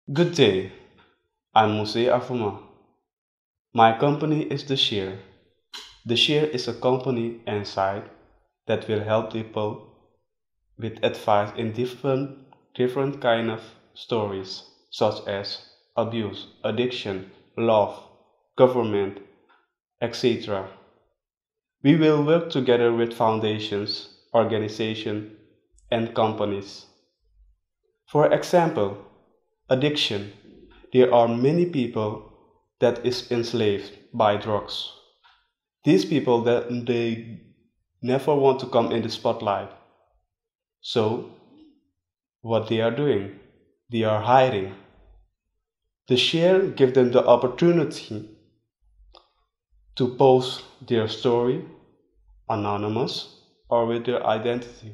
Good day, I'm Muse Afuma. My company is The Share. The Share is a company and site that will help people with advice in different kind of stories such as abuse, addiction, love, government, etc. We will work together with foundations, organizations, and companies. For example, addiction. There are many people that is enslaved by drugs. These people that they never want to come in the spotlight. So what they are doing? They are hiding. The share give them the opportunity to post their story anonymous or with their identity.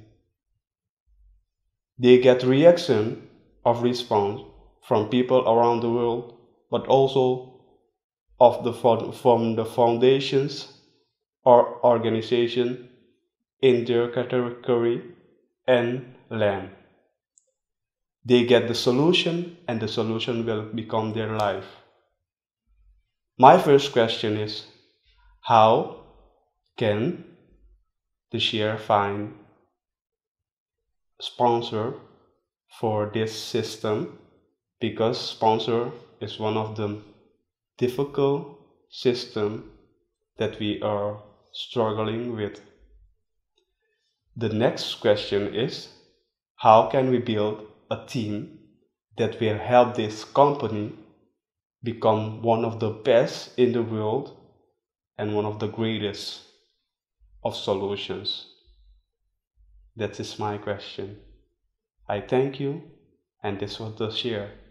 They get reaction of response from people around the world, but also from the foundations or organization in their category and land. They get the solution and the solution will become their life. My first question is, how can the share find sponsor for this system? Because sponsor is one of the difficult system that we are struggling with. The next question is, how can we build a team that will help this company become one of the best in the world and one of the greatest of solutions? That is my question. I thank you, and this was The Share.